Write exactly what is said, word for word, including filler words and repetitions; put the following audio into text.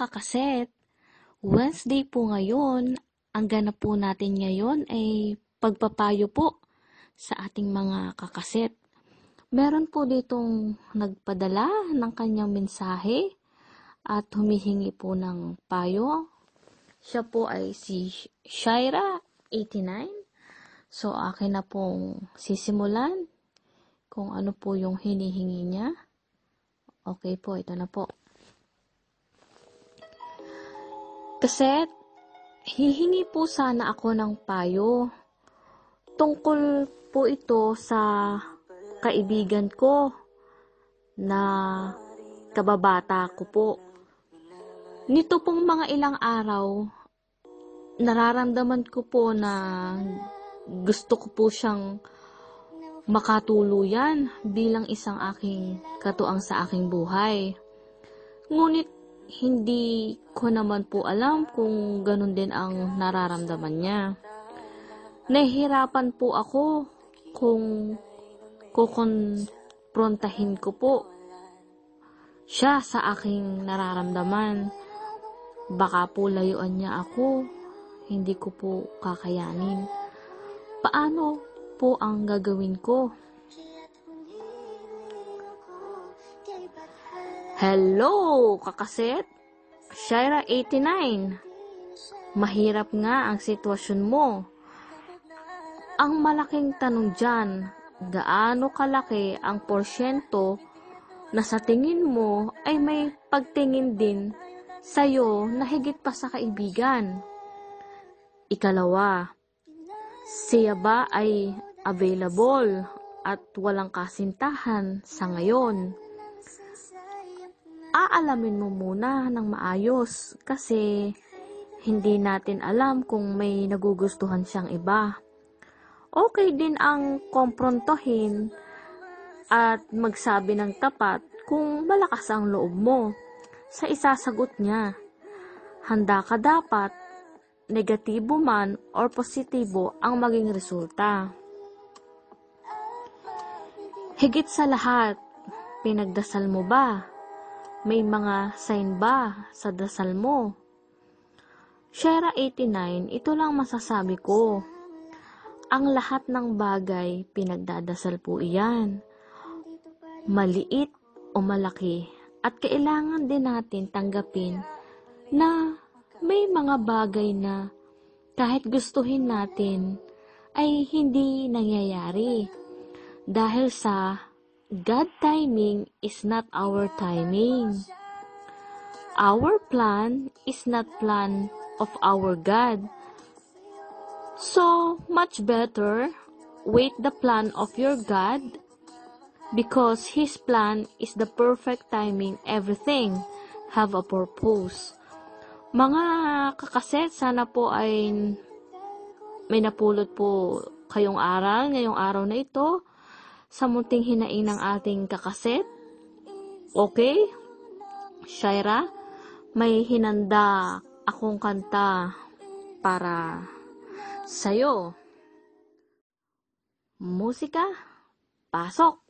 kakaset! Wednesday po ngayon. Ang ganap po natin ngayon ay pagpapayo po sa ating mga kakaset. Meron po ditong nagpadala ng kanyang mensahe at humihingi po ng payo. Siya po ay si Shaira eighty-nine. So akin na pong sisimulan kung ano po yung hinihingi niya. Okay po, ito na po. Kaset, hihingi po sana ako ng payo. Tungkol po ito sa kaibigan ko na kababata ko po. Nito pong mga ilang araw, nararamdaman ko po na gusto ko po siyang makatuluyan bilang isang aking katuang sa aking buhay. Ngunit hindi ko naman po alam kung ganun din ang nararamdaman niya. Nahihirapan po ako kung kukonfrontahin ko po siya sa aking nararamdaman. Baka po layuan niya ako, hindi ko po kakayanin. Paano po ang gagawin ko? Hello, kakaset! Shaira eighty-nine. Mahirap nga ang sitwasyon mo. Ang malaking tanong dyan, gaano kalaki ang porsyento na sa tingin mo ay may pagtingin din sa'yo na higit pa sa kaibigan? Ikalawa, siya ba ay available at walang kasintahan sa ngayon? Aalamin mo muna ng maayos kasi hindi natin alam kung may nagugustuhan siyang iba. Okay din ang komprontohin at magsabi ng tapat kung malakas ang loob mo sa isasagot niya. Handa ka dapat, negatibo man or positibo ang maging resulta. Higit sa lahat, pinagdasal mo ba? May mga sign ba sa dasal mo? Shaira eighty-nine, ito lang masasabi ko. Ang lahat ng bagay, pinagdadasal po iyan. Maliit o malaki. At kailangan din natin tanggapin na may mga bagay na kahit gustuhin natin ay hindi nangyayari. Dahil sa God timing is not our timing. Our plan is not plan of our God. So, much better wait the plan of your God because His plan is the perfect timing. Everything have a purpose. Mga kakaset, sana po ay may napulot po kayong aral ngayong araw na ito sa munting hinaing ng ating kakaset. Okay? Shaira, may hinanda akong kanta para sa'yo. Musika, pasok!